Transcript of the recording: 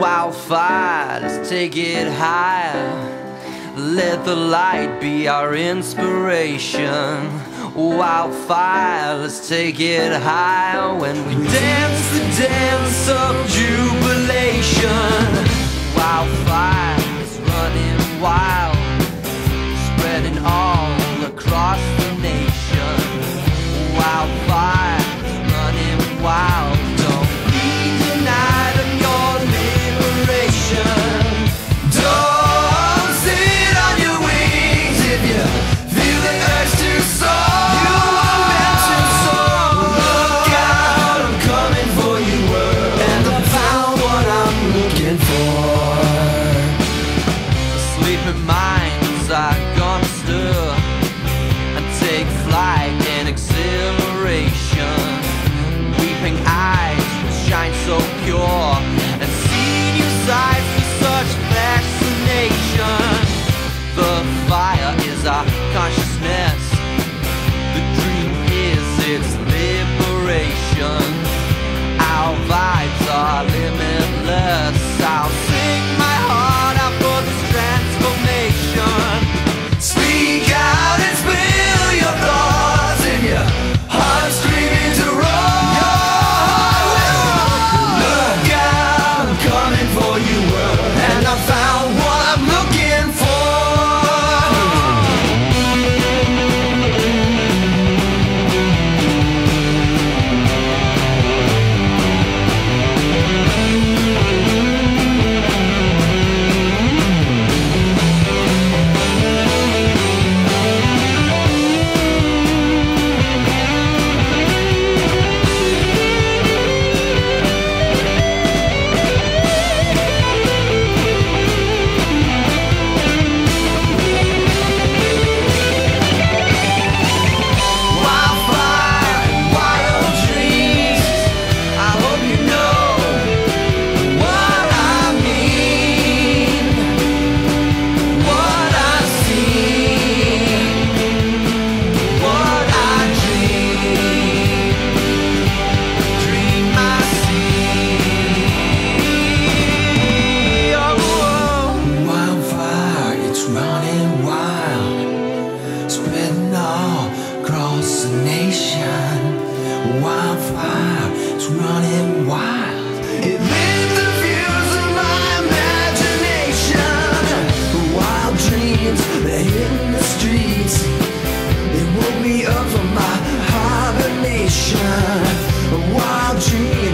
Wildfire, let's take it higher. Let the light be our inspiration. Wildfire, let's take it higher. When we dance the dance of jubilation. Wildfire is running wild, spreading all across the nation. Wildfire is running wild. Don't be denied of your liberation. Don't sit on your wings if you feel the urge to soar. You are meant to soar. Look out, I'm coming for you, world. And I found what I'm looking for. Sleeping minds are gonna stir and take flight in exhilaration. Weeping eyes will shine so pure, and seeing you sights with such fascination. The fire is our consciousness. The dream is its liberation. Our vibes are limitless. I'll sing my heart out for this transformation. Speak out and spill your thoughts in your heart, screaming to roar. Look out, I'm coming for you, world. And I found what I'm looking for. Wildfire wild dreams. I hope you know what I mean, what I've seen, what I dream I see. Oh, wildfire, it's running wild, spreading all across the nation. Wildfire, it's running wild. It lit the fuse of my imagination. Wild dreams, they're hitting the streets. They woke me up from my hibernation. Wild dreams.